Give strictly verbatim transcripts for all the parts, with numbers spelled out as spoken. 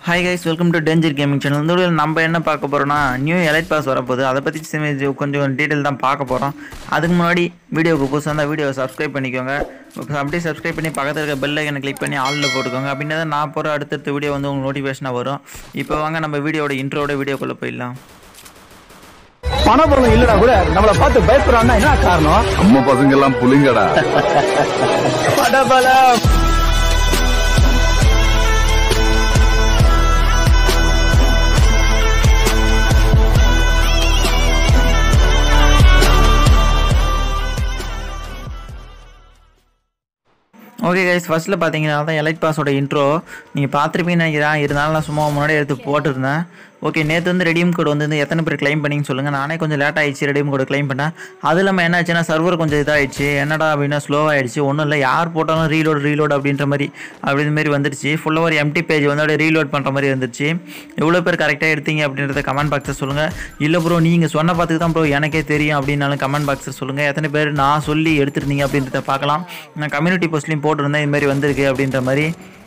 Hi guys, welcome to danger gaming channel. இந்த வீடியோவில் நம்ம என்ன பார்க்க போகிறோம்னா, நியூ எலைட் பாஸ் வரப்போகுது. அதை பற்றி கொஞ்சம் டீட்டெயில் தான் பார்க்க போகிறோம். அதுக்கு முன்னாடி வீடியோவுக்கு புதுசாக இருந்தால் வீடியோவை சப்ஸ்கிரைப் பண்ணிக்கோங்க. அப்படியே சப்ஸ்கிரைப் பண்ணி பக்கத்தில் இருக்க பெல் ஐக்கனை கிளிக் பண்ணி ஆலில் போட்டுக்கோங்க. அப்படின்னா தான் நான் போகிற அடுத்தடுத்த வீடியோ வந்து உங்களுக்கு நோட்டிஃபிகேஷனாக வரும். இப்போ வாங்க நம்ம வீடியோட இன்ட்ரோட வீடியோக்குள்ளே போயிடலாம். பணபலம் இல்லடா கூட நம்மள பார்த்து பயப்படுறான்னா என்ன காரணம்? அம்மா பசங்க எல்லாம் புலிங்கடா. பணபலம் ஓகே கைஸ், ஃபஸ்ட்டில் பார்த்தீங்கன்னா தான் எலைட் பாஸோட இன்ட்ரோ நீங்கள் பார்த்துருப்பீங்கன்னு நினைக்கிறேன். இருந்தாலும் நான் சும்மா முன்னாடி எடுத்து போட்டிருந்தேன். ஓகே, நேற்று வந்து ரெடீம் கோடு வந்து எத்தனை பேர் கிளைம் பண்ணிங்கன்னு சொல்லுங்கள். நானே கொஞ்சம் லேட் ஆகிடுச்சு ரெடீம் கோடு கிளைம் பண்ணேன். அது இல்லாமல் என்ன ஆச்சுன்னா சர்வர் கொஞ்சம் இதாகிடுச்சு. என்னடா அப்படின்னா ஸ்லோவாகிடுச்சு. ஒன்றும் இல்லை, யார் போட்டாலும் ரீலோட் ரீலோட் அப்படின்ற மாதிரி அப்படி மாரி வந்துருச்சு. ஃபுல்லாக ஒரு எம்டி பேஜ் வந்து அப்படியே ரீலோட் பண்ணுற மாதிரி வந்துருச்சு. எவ்வளோ பேர் கரெக்டாக எடுத்தீங்க அப்படின்றத கமெண்ட் பாக்ஸில் சொல்லுங்கள். இல்லை ப்ரோ நீங்கள் சொன்ன பார்த்துக்கு தான் ப்ரோ எனக்கே தெரியும் அப்படின்னாலும் கமெண்ட் பாக்ஸில் சொல்லுங்கள். எத்தனை பேர் நான் சொல்லி எடுத்துருந்தீங்க அப்படின்றத பார்க்கலாம். நான் கம்யூனிட்டி போஸ்ட்லேயும் போட்டிருந்தேன் இதுமாரி வந்திருக்கு அப்படின்ற மாதிரி.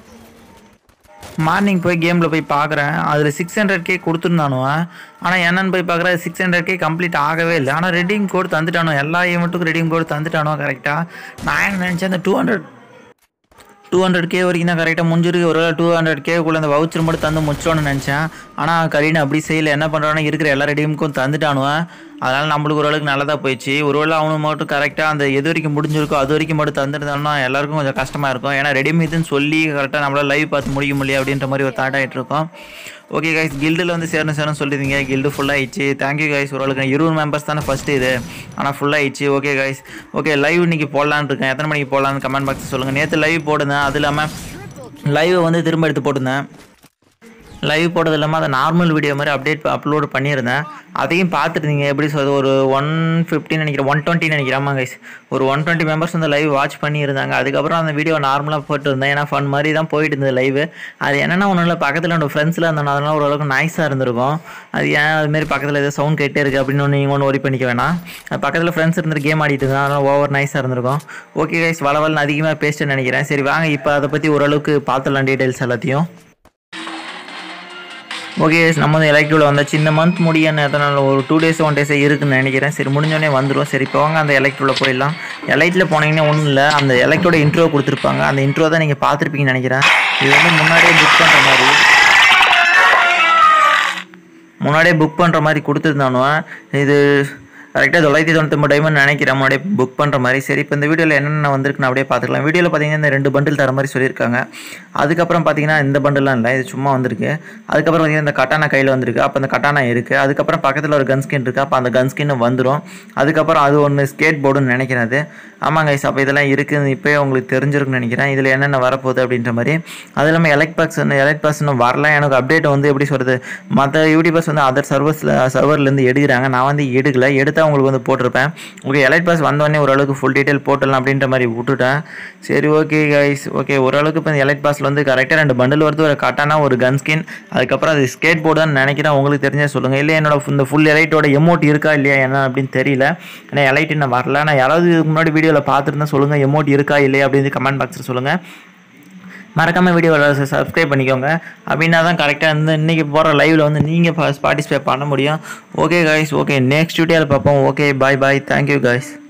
மார்னிங் போய் கேமில் போய் பார்க்குறேன், அதில் சிக்ஸ் ஹண்ட்ரட் கே கொடுத்துருந்தானோ. ஆனால் என்னென்னு போய் பார்க்குறேன், சிக்ஸ் ஹண்ட்ரட் கே கம்ப்ளீட் ஆகவே இல்லை. ஆனால் ரெடீம் கோட் தந்துட்டானோ, எல்லா ஈவெண்ட்டுக்கும் ரெடீம் கோட் தந்துட்டானோ கரெக்டாக. நான் என்ன நினச்சேன், அந்த two hundred two hundred K வரைக்கும் தான் கரெக்டாக முடிஞ்சிருக்கு. ஒரு டூ ஹண்ட்ரட் கேக்குள்ளே அந்த வவுச்சர் மட்டும் தந்து முடிச்சோன்னு நினச்சேன். ஆனால் கரீன் அப்படி செய்யலை. என்ன பண்ணுறானோ, இருக்கிற எல்லா ரெடீமுக்கும் தந்துட்டானுவேன். அதனால் நம்மளுக்கு ஓரளவுக்கு நல்லதாக போயிடுச்சு. ஒருவேளை அவனுக்கு மட்டும் கரெக்டாக அந்த எது வரைக்கும் முடிஞ்சிருக்கோ அது வரைக்கும் மட்டும் தந்துருந்தாலும் எல்லாருக்கும் கொஞ்சம் கஷ்டமாக இருக்கும். ஏன்னா ரெடீம் இதுன்னு சொல்லி கரெக்டாக நம்மளால் லைவ் பார்த்து முடிக்க முடியும் அப்படின்ற மாதிரி ஒரு தாட் ஆகிட்டு இருக்கோம். ஓகே கைஸ், கில்டில் வந்து சேரணும் சேரணும் சொல்லியிருந்தீங்க. கில்டு ஃபுல்லாகிடுச்சு. Thank you guys. ஓரளவுக்கு இருபது மெம்பர்ஸ் தானே ஃபஸ்ட்டு இது, ஆனால் ஃபுல்லாகிடுச்சு. ஓகே கைஸ், ஓகே லைவ் இன்றைக்கி போடலான்னு இருக்கேன். எத்தனை மணிக்கு போடலான்னு கமெண்ட் பாக்ஸில் சொல்லுங்கள். நேற்று லைவ் போடுந்தேன், அது இல்லாமல் லைவை வந்து திரும்ப எடுத்து போட்டிருந்தேன். லைவ் போட்டது இல்லாமல் அதை நார்மல் வீடியோ மாதிரி அப்டேட் அப்லோடு பண்ணியிருந்தேன். அதையும் பார்த்துருந்தீங்க. எப்படி சொல்கிறது, ஒரு ஒன் ஃபிஃப்டின்னு நினைக்கிறேன், ஒன் டுவெண்ட்டின்னு நினைக்கிறேன் கைஸ். ஒரு ஒன் டுவெண்ட்டி மெம்பர்ஸ் வந்து லைவ் வாட்ச் பண்ணியிருந்தாங்க. அதுக்கப்புறம் அந்த வீடியோ நார்மலாக போட்டுருந்தேன். ஏன்னா ஃபன் மாதிரி தான் போயிட்டு இருந்தது லைவ். அது என்னென்னா ஒன்றும் இல்லை, பக்கத்தில் என்னோட ஃப்ரெண்ட்ஸில் இருந்தோம், அதனால் ஓரளவுக்கு நாய்ஸாக இருந்திருக்கும். அது ஏன் அதுமாரி பக்கத்தில் ஏதோ சவுண்ட் கேட்டே இருக்குது அப்படின்னு ஒன்று நீங்கள் ஒன்று ஒரி பண்ணிக்க வேணாம். பக்கத்தில் ஃப்ரெண்ட்ஸ் இருந்துட்டு கேம் ஆடிட்டு இருந்தால் அதனால் ஓவர் நாய்ஸாக இருந்திருக்கும். ஓகே கைஸ், வளவல் அதிகமாக பேசிட்டு நினைக்கிறேன். சரி வாங்க இப்போ அதை பற்றி ஓரளவுக்கு பார்த்துடலாம் டீட்டெயில்ஸ் எல்லாத்தையும். ஓகே, நம்ம வந்து எலக்ட்ரிவில் வந்தாச்சு. இந்த மந்த் முடிய எத்தனால ஒரு டூ டேஸ் ஒன் டேஸே இருக்குதுன்னு நினைக்கிறேன். சரி முடிஞ்சோடனே வந்துடும். சரி இப்போ வாங்க அந்த எலக்ட்ரிவில் போயிடலாம். எலைட்டில் போனீங்கன்னா ஒன்றும் இல்லை, அந்த எலக்ட்ரோட இன்ட்ரோ கொடுத்துருப்பாங்க. அந்த இன்ட்ரோ தான் நீங்கள் பார்த்துருப்பீங்கன்னு நினைக்கிறேன். இது வந்து முன்னாடியே புக் பண்ணுற மாதிரி முன்னாடியே புக் பண்ணுற மாதிரி கொடுத்துருந்தானோ. இது கரெக்டாக தொள்ளாயிரத்தி தொண்ணூற்றி டைமண்ட் நினைக்கிறேன் முன்னாடியே புக் பண்ணுற மாதிரி. சரி இப்போ இந்த வீடியோவில் என்னென்ன வந்திருக்குன்னு அப்படியே பார்த்துக்கலாம். வீடியோவில் பார்த்தீங்கன்னா இந்த ரெண்டு பண்டில் தர மாதிரி சொல்லியிருக்காங்க. அதுக்கப்புறம் பார்த்தீங்கன்னா இந்த பண்டிலாம் இல்லை, இது சும்மா வந்திருக்கு. அதுக்கப்புறம் பார்த்தீங்கன்னா இந்த கட்டானா கையில் வந்திருக்கு. அப்போ அந்த கட்டானா இருக்குது. அதுக்கப்புறம் பக்கத்தில் ஒரு கன் ஸ்கின் இருக்குது. அப்போ அந்த கன் ஸ்கின்னு வந்துடும். அதுக்கப்புறம் அது ஒன்று ஸ்கேட் போர்டுன்னு நினைக்கிறேன். அது ஆமாங்க கைஸ், அப்போ இதெல்லாம் இருக்குது. இப்போயே உங்களுக்கு தெரிஞ்சிருக்குன்னு நினைக்கிறேன் இதில் என்னென்ன வரப்போகுது அப்படின்ற மாதிரி. அது இல்லாமல் எலக்ட் பாக்ஸ் எலக்ட் பாக்ஸ் இன்னும் வரல. எனக்கு அப்டேட் வந்து எப்படி சொல்கிறது, மற்ற யூடியூபர்ஸ் வந்து அதர் சர்வர்ஸில் சர்வர்லேருந்து எடுக்கிறாங்க. நான் வந்து எடுக்கலை, எடுத்தால் உங்களுக்கு வந்து போட்டிருப்பேன். ஓகே, எலைட் பாஸ் வந்தோடனே ஓரளவுக்கு ஃபுல் டீட்டெயில் போட்டலாம் அப்படின்ற மாதிரி விட்டுட்டேன். சரி ஓகே கைஸ், ஓகே ஓரளவுக்கு இப்போ எலைட் பாஸில் வந்து கரெக்டாக ரெண்டு பண்டில் வருது. ஒரு கட்டானா ஒரு கன் ஸ்கின், அதுக்கப்புறம் அது ஸ்கேட் போர்டு தான் நினைக்கிறேன். உங்களுக்கு தெரிஞ்சா சொல்லுங்கள். இல்லை என்னோட இந்த ஃபுல் எலைட்டோட எமோட் இருக்கா இல்லையா என்ன அப்படின்னு தெரியல. ஏன்னா எலைட் இன்னும் வரல. நான் யாராவது இதுக்கு முன்னாடி வீடியோவில் பார்த்துருந்தா சொல்லுங்கள், எமோட் இருக்கா இல்லையா அப்படின்னு கமெண்ட் பாக்ஸில் சொல்லுங்கள். மறக்காமல் வீடியோவில் சப்ஸ்கிரைப் பண்ணிக்கோங்க. அப்படின்னா தான் கரெக்டாக வந்து இன்றைக்கி போகிற லைவில் வந்து நீங்கள் பார்ட்டிசிபேட் பண்ண முடியும். ஓகே கைஸ், ஓகே நெக்ஸ்ட் வீடியோவில் பார்ப்போம். Okay bye bye, thank you guys.